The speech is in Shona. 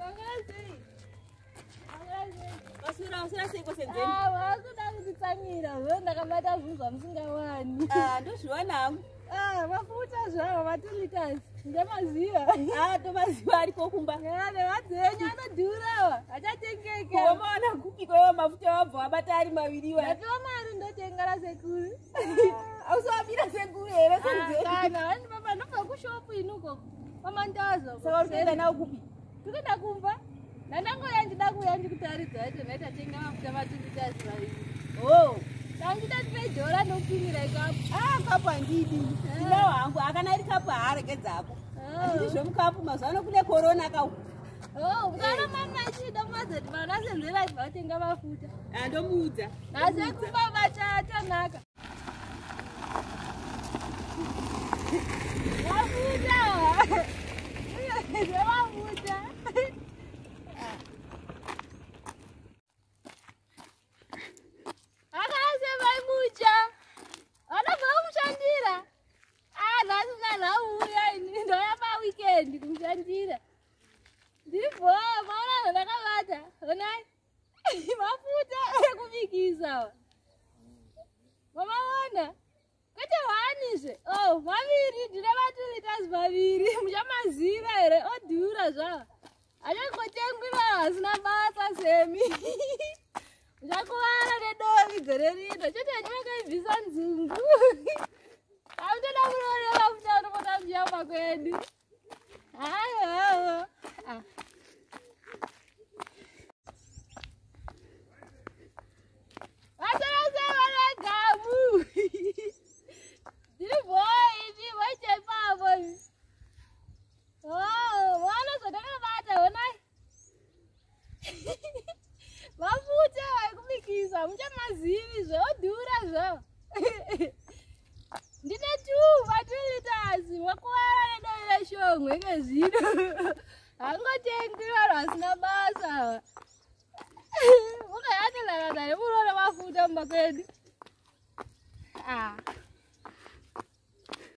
Wasura sei kwasenzeni? Wakuda kutitsamira, ndakabata zvunzwa musingawani. Ndozviwana. Mafuta zvawo matilitas. Ndemaziva. Tomaziva ariko kumba. Nevadzenya anodhurawa. Achatengeka. Wamaona kupi kwa mafuta wabva wabata ari maviriwa. Ndatoa mari ndotengera sekuru. Ausawabira sekuru here senzeni. Kana hani baba ndobva kushopu inuko. Pamandazo. Saka urikuenda nawo kupi? Tikuenda kumba. Ndangoya ndida kuya ndikutaridza kuti ndaitenga mafuta matilitas maviri. Tangida ndipedhora nokupimira ikapo. Kapu handidi. Ndinawo hangu akana iri kapu haaregedzako. Anditi zvomukapu mazuva kune korona kauka. Mwana mama achida mazoti vanasenzera vatenga mafuta. Ndomuudza. Asi kumba vachatanaka. Mafuta. Mafuta. Kumshandira. Ndivyo maana ndakabata. Onai. Mafuta ekubikisa. Mama ona. Kwete wanise. Maviri ndine matilitas maviri. Muchamaziva here odhura zva. Achangotengwiwa asina basa semi. Muchakuwana nedovi gore rino. Chete nyakaibvisa nzungu. Amutoda kuroora mafuta anokota mujamba kwedu. Mafuta ekubikisa muchamazivi zvodhura zvo. Ndine matilitas wakuwara nedovi reshongwe ngezvino. Hangotengwi vanhu vasina basa. Ukayatilarana nemuroora mafuta mumba kwedu.